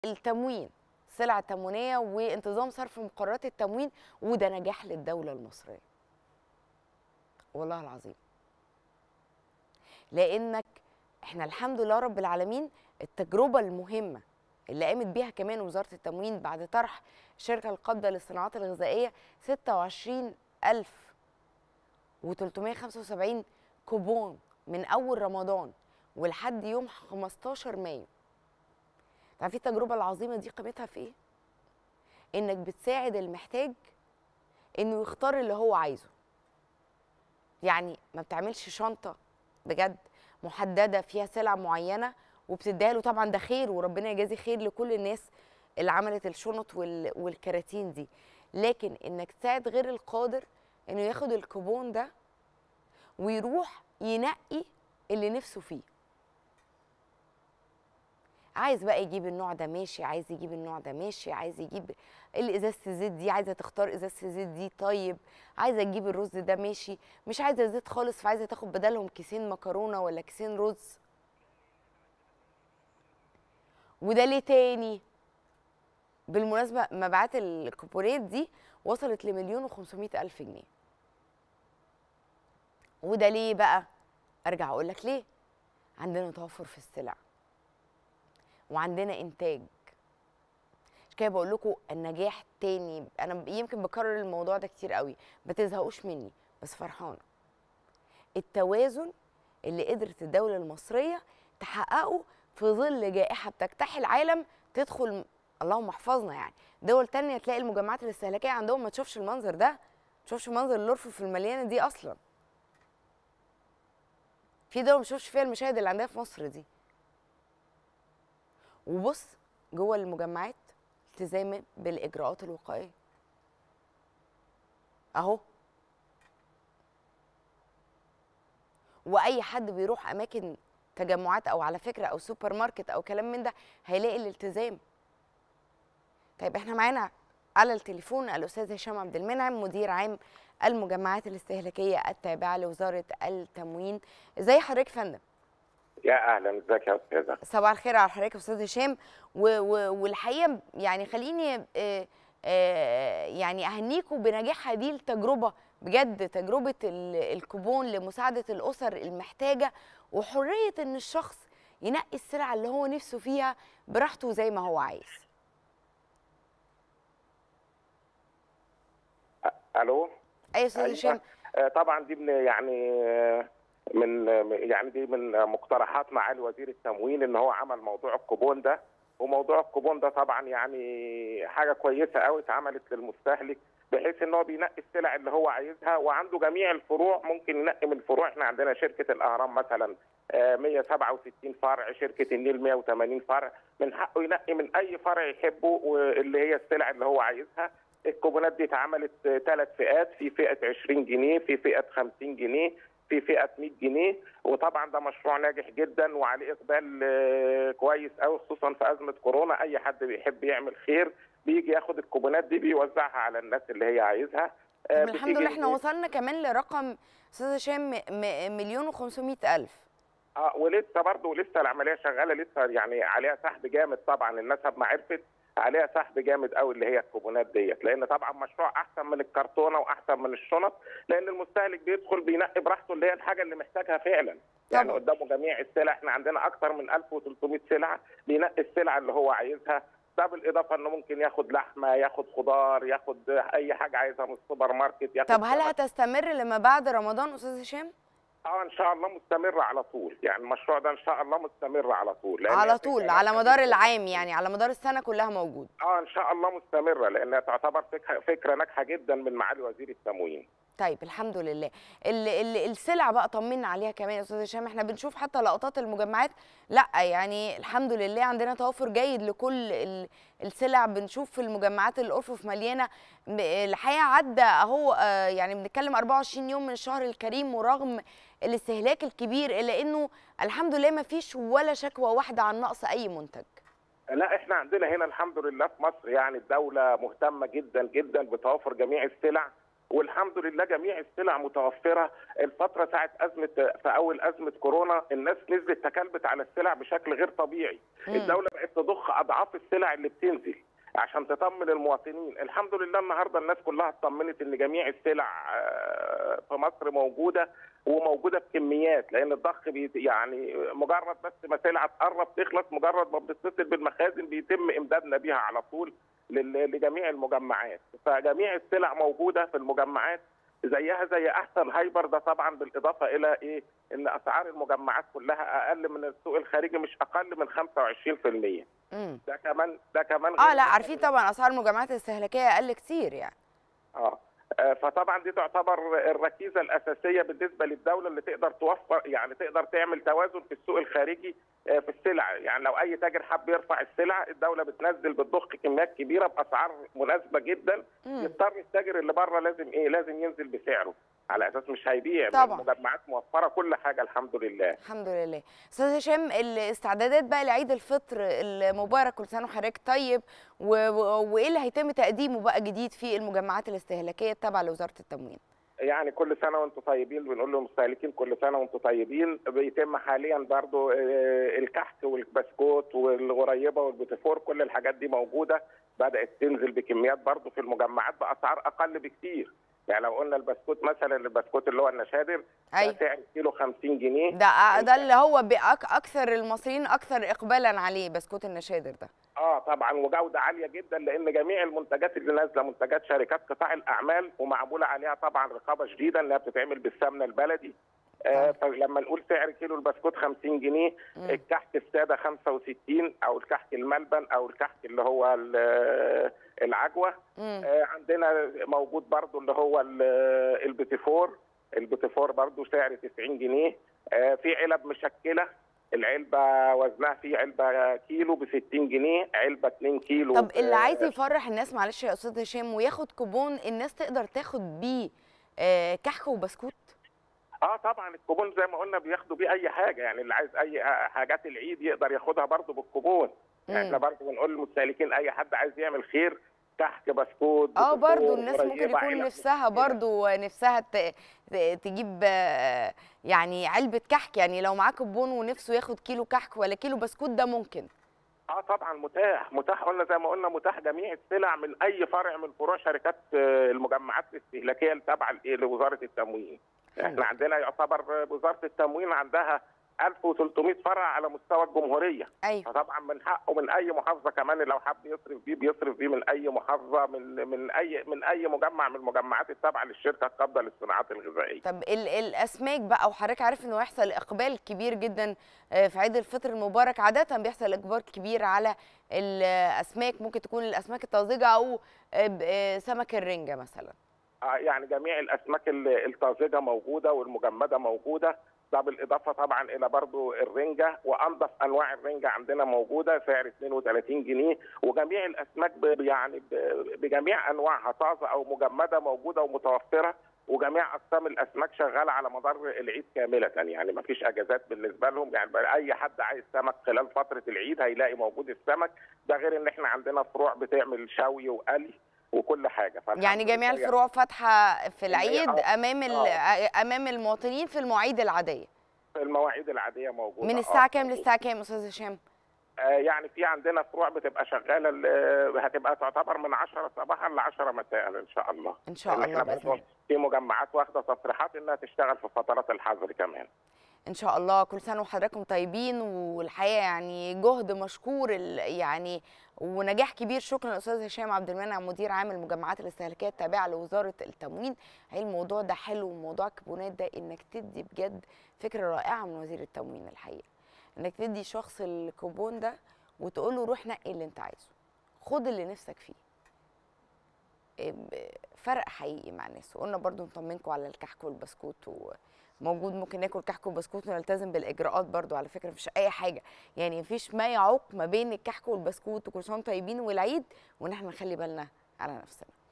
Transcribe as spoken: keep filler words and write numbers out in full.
التموين، السلع التموينيه وانتظام صرف مقررات التموين، وده نجاح للدوله المصريه والله العظيم. لانك احنا الحمد لله رب العالمين التجربه المهمه اللي قامت بيها كمان وزاره التموين بعد طرح الشركه القابضه للصناعات الغذائيه ستة وعشرين ألف وتلتمية وخمسة وسبعين كوبون من اول رمضان ولحد يوم خمستاشر مايو. عارفين التجربه العظيمه دي قيمتها في ايه؟ انك بتساعد المحتاج انه يختار اللي هو عايزه. يعني ما بتعملش شنطه بجد محدده فيها سلع معينه وبتديها له، طبعا ده خير وربنا يجازي خير لكل الناس اللي عملت الشنط والكراتين دي، لكن انك تساعد غير القادر انه ياخد الكوبون ده ويروح ينقي اللي نفسه فيه. عايز بقى يجيب النوع ده ماشي، عايز يجيب النوع ده ماشي، عايز يجيب الازازه الزيت دي، عايزه تختار ازازه الزيت دي، طيب عايزه تجيب الرز ده ماشي، مش عايزه زيت خالص فعايزه تاخد بدلهم كيسين مكرونه ولا كيسين رز. وده ليه تاني؟ بالمناسبه مبيعات الكوبونات دي وصلت لمليون وخمسمائة الف جنيه. وده ليه بقى؟ ارجع اقول لك ليه. عندنا توفر في السلع وعندنا انتاج. مش كده بقول لكم النجاح تاني، انا يمكن بكرر الموضوع ده كتير قوي، ما تزهقوش مني بس فرحانه. التوازن اللي قدرت الدوله المصريه تحققه في ظل جائحه بتجتاح العالم، تدخل اللهم احفظنا يعني دول تانية تلاقي المجمعات الاستهلاكيه عندهم ما تشوفش المنظر ده، ما تشوفش منظر الرفوف المليانه دي اصلا. في دول ما تشوفش فيها المشاهد اللي عندها في مصر دي. وبص جوه المجمعات التزام بالاجراءات الوقائيه اهو. واي حد بيروح اماكن تجمعات او على فكره او سوبر ماركت او كلام من ده هيلاقي الالتزام. طيب احنا معانا على التليفون الاستاذ هشام عبد المنعم مدير عام المجمعات الاستهلاكيه التابعه لوزاره التموين. ازي حضرتك يا فندم؟ يا اهلا، ازيك يا استاذه؟ صباح الخير على حضرتك يا استاذ هشام. والحقيقه يعني خليني آه آه يعني اهنيكم بنجاح هذه التجربه بجد، تجربه الكوبون لمساعده الاسر المحتاجه وحريه ان الشخص ينقي السلعه اللي هو نفسه فيها براحته زي ما هو عايز. الو. ايوه استاذ هشام. أيوة. طبعا دي من يعني من يعني دي من مقترحات معالي وزير التموين ان هو عمل موضوع الكوبون ده، وموضوع الكوبون ده طبعا يعني حاجه كويسه قوي اتعملت للمستهلك، بحيث ان هو بينقي السلع اللي هو عايزها وعنده جميع الفروع، ممكن ينقي من الفروع. احنا عندنا شركه الاهرام مثلا مية وسبعة وستين فرع، شركه النيل مية وتمانين فرع، من حقه ينقي من اي فرع يحبه واللي هي السلع اللي هو عايزها. الكوبونات دي اتعملت ثلاث فئات، في فئه عشرين جنيه، في فئه خمسين جنيه، في فئه مية جنيه، وطبعا ده مشروع ناجح جدا وعليه اقبال كويس قوي، خصوصا في ازمه كورونا. اي حد بيحب يعمل خير بيجي ياخد الكوبونات دي بيوزعها على الناس اللي هي عايزها. طب الحمد لله احنا وصلنا كمان لرقم استاذ هشام مليون وخمسمائة الف. اه ولسه برضه ولسه العمليه شغاله، لسه يعني عليها سحب جامد. طبعا الناس ما عرفت عليها سحب جامد قوي اللي هي الكوبونات ديت، لان طبعا مشروع احسن من الكرتونه واحسن من الشنط، لان المستهلك بيدخل بينقي براحته اللي هي الحاجه اللي محتاجها فعلا. يعني طبعا قدامه جميع السلع، احنا عندنا اكثر من ألف وثلاثمائة سلعه، بينقي السلعه اللي هو عايزها. ده بالاضافه انه ممكن ياخد لحمه، ياخد خضار، ياخد اي حاجه عايزها من السوبر ماركت، ياخد. طب هل هتستمر لما بعد رمضان استاذ هشام؟ اه ان شاء الله مستمر على طول، يعني المشروع ده ان شاء الله مستمر على طول. على طول على مدار العام، يعني على مدار السنه كلها موجود. اه ان شاء الله مستمره، لانها تعتبر فكره ناجحه جدا من معالي وزير التموين. طيب الحمد لله. ال ال السلع بقى طمنا عليها كمان يا استاذ هشام، احنا بنشوف حتى لقطات المجمعات، لا يعني الحمد لله عندنا توافر جيد لكل السلع. بنشوف في المجمعات الارفف مليانه. الحقيقه عدى اهو يعني بنتكلم أربعة وعشرين يوم من الشهر الكريم، ورغم الاستهلاك الكبير الا انه الحمد لله ما فيش ولا شكوى واحده عن نقص اي منتج. لا احنا عندنا هنا الحمد لله في مصر يعني الدوله مهتمه جدا جدا بتوافر جميع السلع، والحمد لله جميع السلع متوفره. الفتره ساعه ازمه في اول ازمه كورونا الناس نزلت تكلبت على السلع بشكل غير طبيعي. مم. الدوله بقت تضخ اضعاف السلع اللي بتنزل عشان تطمن المواطنين. الحمد لله النهارده الناس كلها اطمنت ان جميع السلع آه، في مصر موجوده وموجوده بكميات، لان الضخ بي يعني مجرد بس ما سلعه تقرب تخلص، مجرد ما بتتصل بالمخازن بيتم امدادنا بيها على طول لل- لجميع المجمعات. فجميع السلع موجوده في المجمعات زيها زي احسن هايبر. ده طبعا بالاضافه الى ايه؟ ان اسعار المجمعات كلها اقل من السوق الخارجي، مش اقل من خمسة وعشرين في المية. امم ده كمان ده كمان اه غير لا، إن إحنا عارفين طبعا اسعار المجمعات الاستهلاكيه اقل كتير يعني. اه آه، فطبعا دي تعتبر الركيزه الاساسيه بالنسبه للدوله اللي تقدر توفر، يعني تقدر تعمل توازن في السوق الخارجي آه، في السلع. يعني لو اي تاجر حب يرفع السلع الدوله بتنزل بتضخ كميات كبيره باسعار مناسبه جدا، مم. يضطر التاجر اللي بره لازم ايه؟ لازم ينزل بسعره على اساس مش هيبيع. طبعا. المجمعات موفره كل حاجه الحمد لله. الحمد لله. استاذ هشام، الاستعدادات بقى لعيد الفطر المبارك، كل سنه وحضرتك طيب، و... و... وايه اللي هيتم تقديمه بقى جديد في المجمعات الاستهلاكيه التابعه لوزاره التموين؟ يعني كل سنه وانتم طيبين، بنقول للمستهلكين كل سنه وانتم طيبين. بيتم حاليا برضو آه، الكحك والبسكوت والغريبه والبوتيفور، كل الحاجات دي موجوده، بدات تنزل بكميات برضو في المجمعات باسعار اقل بكتير. يعني لو قلنا البسكوت مثلا، البسكوت اللي هو النشادر أيوة. ده سعر كيلو خمسين جنيه. ده ده اللي هو بأك... اكثر المصريين اكثر اقبالا عليه، بسكوت النشادر ده. اه طبعا، وجوده عاليه جدا، لان جميع المنتجات اللي نازله منتجات شركات قطاع الاعمال ومعموله عليها طبعا رقابه شديده انها بتتعمل بالسمنه البلدي. آه فلما نقول سعر كيلو البسكوت خمسين جنيه، مم. الكحك الساده خمسة وستين، او الكحك الملبن، او الكحك اللي هو ال- العجوه. مم. آه عندنا موجود برضو اللي هو ال- البيتيفور. البيتيفور برضو سعر تسعين جنيه. آه في علب مشكله، العلبه وزنها فيه علبه كيلو ب ستين جنيه، علبه اتنين كيلو. طب اللي عايز آه، يفرح الناس، معلش يا استاذ هشام، وياخد كوبون الناس تقدر تاخد بيه آه، كحك وبسكوت؟ اه طبعا الكوبون زي ما قلنا بياخدوا بيه اي حاجه، يعني اللي عايز اي حاجات العيد يقدر ياخدها برضه بالكوبون. يعني احنا برضه بنقول للمستهلكين اي حد عايز يعمل خير، كحك بسكوت اه بوتيفور، برضو الناس ممكن قريبة، يكون علب نفسها كده. برضو نفسها ت- ت- تجيب آه، يعني علبة كحك. يعني لو معاه كوبون ونفسه ياخد كيلو كحك ولا كيلو بسكوت، ده ممكن. اه طبعا متاح متاح قلنا زي ما قلنا متاح جميع السلع من اي فرع من فروع شركات آه، المجمعات الاستهلاكيه التابعه لإيه؟ لوزاره التموين. احنا عندنا يعتبر وزاره التموين عندها ألف وثلاثمائة فرع على مستوى الجمهوريه. ايوه. فطبعا من حقه من اي محافظه كمان لو حب يصرف بيه بيصرف بيه من اي محافظه، من من اي من اي مجمع من المجمعات التابعه للشركه القابضه للصناعات الغذائيه. طب ال- الاسماك بقى، وحضرتك عارف انه هيحصل اقبال كبير جدا آه، في عيد الفطر المبارك. عاده بيحصل اقبال كبير على الاسماك، ممكن تكون الاسماك الطازجه او آه، ب- آه، سمك الرنجه مثلا. آه، يعني جميع الاسماك ال- الطازجه موجوده والمجمده موجوده. ده بالاضافه طبعا الى برضو الرنجه، وانضف انواع الرنجه عندنا موجوده سعر اتنين وتلاتين جنيه. وجميع الاسماك ب- يعني ب- بجميع انواعها طازه او مجمده موجوده ومتوفره. وجميع اقسام الاسماك شغاله على مدار العيد كامله، يعني ما فيش اجازات بالنسبه لهم. يعني بقى اي حد عايز سمك خلال فتره العيد هيلاقي موجود السمك ده، غير ان احنا عندنا فروع بتعمل شوي وقلي وكل حاجه. يعني جميع لله الفروع فاتحه في إن هي العيد آه امام ال- آه امام المواطنين في المواعيد العاديه. المواعيد العاديه موجوده. من آه الساعه كام للساعه كام استاذ هشام؟ آه، يعني في عندنا فروع بتبقى شغاله ال- هتبقى تعتبر من عشرة صباحا ل عشرة مساء ان شاء الله. ان شاء لأن الله احنا باذن برضه الله. في مجمعات واخده تصريحات انها تشتغل في فترات الحظر كمان. ان شاء الله. كل سنه وحضراتكم طيبين. والحقيقه يعني جهد مشكور ال- يعني ونجاح كبير. شكرا للاستاذ هشام عبد المنعم، مدير عام المجمعات الاستهلاكيه التابعه لوزاره التموين. هي الموضوع ده حلو، وموضوع الكوبونات ده انك تدي بجد فكره رائعه من وزير التموين الحقيقه، انك تدي شخص الكوبون ده وتقول له روح نقي اللي انت عايزه، خد اللي نفسك فيه. إيه ب- فرق حقيقي مع الناس. وقلنا برضو نطمنكم على الكحك والبسكوت، وموجود ممكن ناكل كحك وبسكوت ونلتزم بالاجراءات برضو. على فكره مفيش اي حاجه، يعني مفيش ما يعوق ما بين الكحك والبسكوت وكل سنه وانتم طيبين والعيد، وان احنا نخلي بالنا على نفسنا.